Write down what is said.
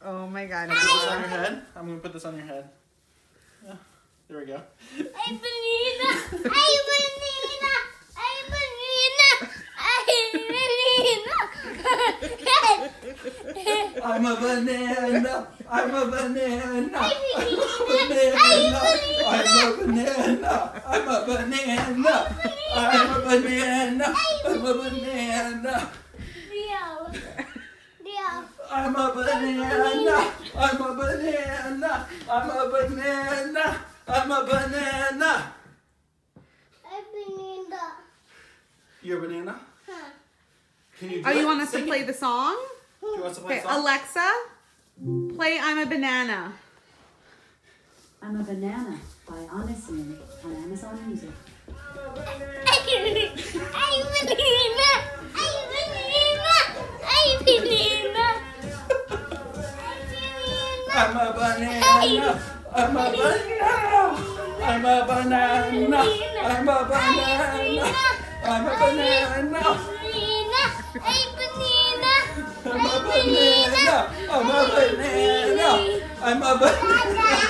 Oh my God. Put this on your head. I'm gonna put this on your head. Yeah. There we go. Hey, banana. Hey, banana. Hey, banana. I'm a banana. I'm a banana. I'm a banana. I'm a banana. I'm a banana. I'm a banana. I'm a banana. I'm a banana. I'm a banana. I'm a banana. You're a banana? Can you do Oh, it? you want us to Sing play it. the song? Do you want us to play Okay, the song? Alexa, play I'm a Banana. I'm a Banana by Honestly on Amazon Music. I'm a banana. I'm a banana. I'm a banana. I'm a banana. I'm a banana. I'm a banana. I'm a banana. I'm a banana.